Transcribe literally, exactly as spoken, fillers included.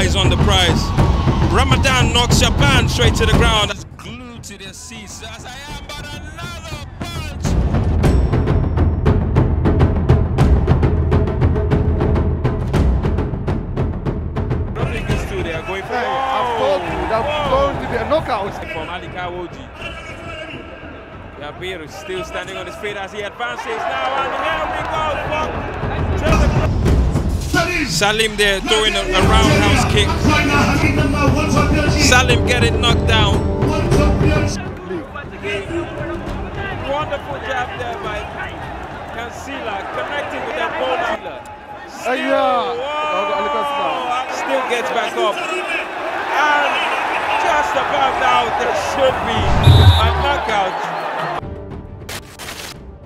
eyes on the prize. Ramadan knocks Japan straight to the ground. That's glued to their seats. As I am, but another punch. Nothing gets through there. Going for. Hey, I told you that's going to be a knockout. From Ali Kawoji. Jabir is still standing on his feet as he advances now, and here we go. Salim there throwing a, a roundhouse kick. Salim getting knocked down. Wonderful jab there by Kansila, connecting with that ball handler. Still, whoa, still gets back up. And just about now, there should be a knockout.